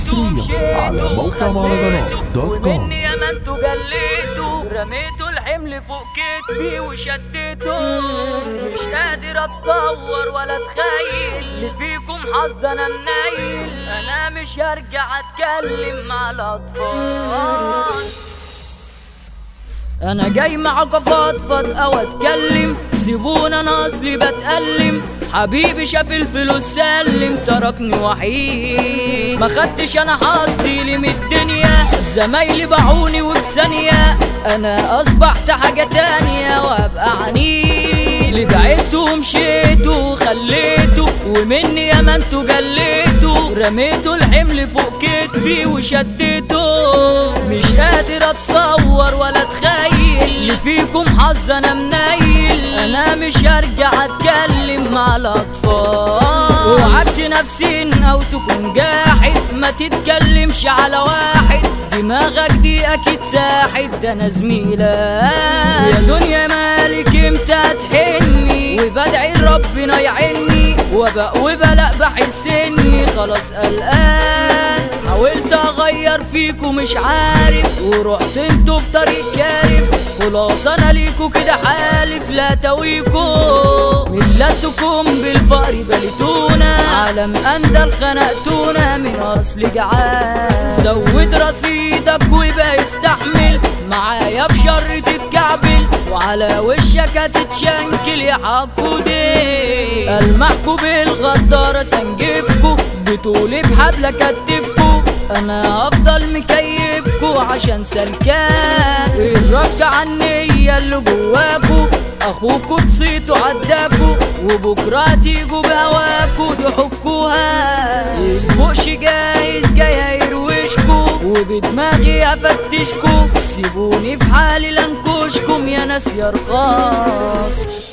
حصريا على موقع مهرجانات.com. ومني يا ما انتوا جليتوا رميتوا الحمل فوق كتفي وشديته. مش قادر اتصور ولا اتخيل اللي فيكم حظ انا منيل. انا مش هرجع اتكلم مع الاطفال. انا جاي معاك افضفض او اتكلم، سيبونا انا اصلي بتألم. حبيبي شاف الفلوس سلم تركني وحيد، ما خدتش انا حظي لي من الدنيا. زمايلي باعوني وفي ثانية انا اصبحت حاجة تانية وابقى عنيد. اللي بعدته ومشيته وخليته ومني يا ما انتوا جليتوا رميتوا الحمل فوق كتفي وشديته. مش قادر اتصور ولا اتخيل اللي فيكم حظ انا منيل. انا مش هرجع اتكلم مع الاطفال. وعدت نفسي او تكون جاحد ما تتكلمش على واحد، دماغك دي اكيد ساحد. ده انا زميلك يا دنيا مالك امتى تحني، وبدعي ربنا يعيني وبلا بحس اني خلاص قلقان. حاولت اغير فيكو مش عارف، ورحت انتو في طريق كارف. خلاص انا ليكو كده حالف لا تويكو. ملتكم بالفقر بلتونا، عالم اندل خنقتونا من اصل جعان. زود رصيدك ويبقى يستحمل معايا بشر تتكعبل، وعلى وشك هتتشنكل يا حقودي. المحكو بالغدارة سنجفكو، بطولي بحبل كتفكو. انا هفضل مكيفكو عشان سلكان. الرك عنيا اللي جواكو، اخوكو بصيتو عداكو، وبكرة تيجوا بهواكو تحكوها. الفوقش جايز جاي يروشكو، وبدماغي افتشكو. سيبوني في حالي لانكشكم يا ناس يا رخاص.